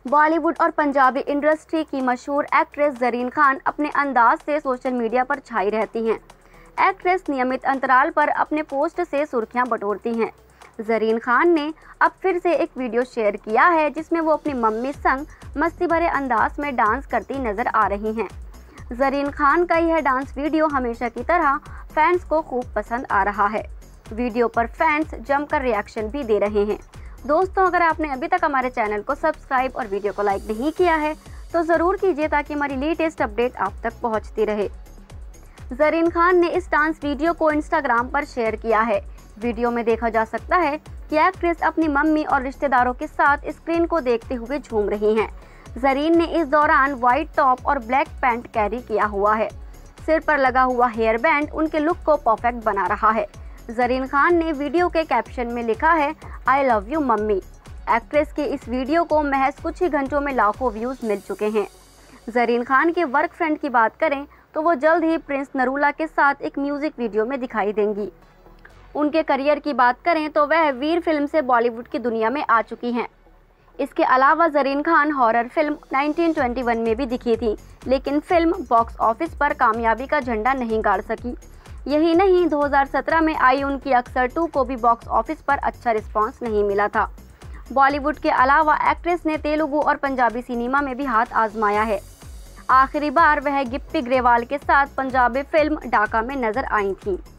बॉलीवुड और पंजाबी इंडस्ट्री की मशहूर एक्ट्रेस ज़रीन खान अपने अंदाज से सोशल मीडिया पर छाई रहती हैं। एक्ट्रेस नियमित अंतराल पर अपने पोस्ट से सुर्खियां बटोरती हैं। ज़रीन खान ने अब फिर से एक वीडियो शेयर किया है जिसमें वो अपनी मम्मी संग मस्ती भरे अंदाज में डांस करती नजर आ रही हैं। ज़रीन खान का यह डांस वीडियो हमेशा की तरह फैंस को खूब पसंद आ रहा है। वीडियो पर फैंस जमकर रिएक्शन भी दे रहे हैं। दोस्तों, अगर आपने अभी तक हमारे चैनल को सब्सक्राइब और वीडियो को लाइक नहीं किया है तो ज़रूर कीजिए ताकि हमारी लेटेस्ट अपडेट आप तक पहुंचती रहे। ज़रीन खान ने इस डांस वीडियो को इंस्टाग्राम पर शेयर किया है। वीडियो में देखा जा सकता है कि एक्ट्रेस अपनी मम्मी और रिश्तेदारों के साथ स्क्रीन को देखते हुए झूम रही हैं। ज़रीन ने इस दौरान व्हाइट टॉप और ब्लैक पैंट कैरी किया हुआ है। सिर पर लगा हुआ हेयर बैंड उनके लुक को परफेक्ट बना रहा है। ज़रीन खान ने वीडियो के कैप्शन में लिखा है, I love you mummy. Actress के इस वीडियो को महज कुछ ही घंटों में लाखों व्यूज़ मिल चुके हैं। ज़रीन खान के वर्क फ्रेंड की बात करें तो वो जल्द ही प्रिंस नरूला के साथ एक म्यूजिक वीडियो में दिखाई देंगी। उनके करियर की बात करें तो वह वीर फिल्म से बॉलीवुड की दुनिया में आ चुकी हैं। इसके अलावा ज़रीन खान हॉरर फिल्म 1921 में भी दिखी थी, लेकिन फिल्म बॉक्स ऑफिस पर कामयाबी का झंडा नहीं गाड़ सकी। यही नहीं, 2017 में आई उनकी अक्सर 2 को भी बॉक्स ऑफिस पर अच्छा रिस्पांस नहीं मिला था। बॉलीवुड के अलावा एक्ट्रेस ने तेलुगु और पंजाबी सिनेमा में भी हाथ आजमाया है। आखिरी बार वह गिप्पी ग्रेवाल के साथ पंजाबी फिल्म डाका में नजर आई थी।